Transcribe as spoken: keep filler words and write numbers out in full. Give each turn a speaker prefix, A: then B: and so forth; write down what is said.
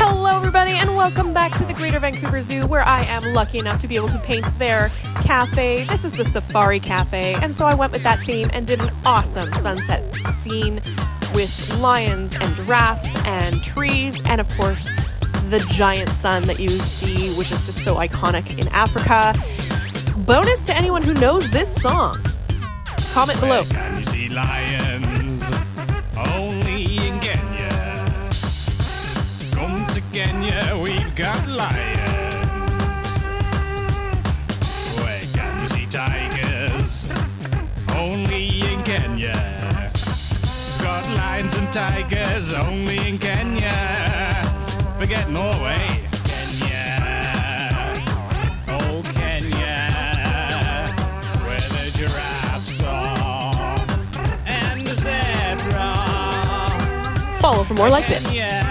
A: Hello everybody and welcome back to the Greater Vancouver Zoo, where I am lucky enough to be able to paint their cafe. This is the Safari Cafe, and so I went with that theme and did an awesome sunset scene with lions and giraffes and trees and of course the giant sun that you see, which is just so iconic in Africa. Bonus to anyone who knows this song. Comment below.
B: Where can you see lions? Only in Kenya. Come to Kenya, we've got lions. Where can you see tigers? Only in Kenya. Got lions and tigers only in Kenya. Forget Norway. Kenya. Oh, Kenya. Where the giraffes are and the zebra.
A: Follow for more like this.
B: Kenya.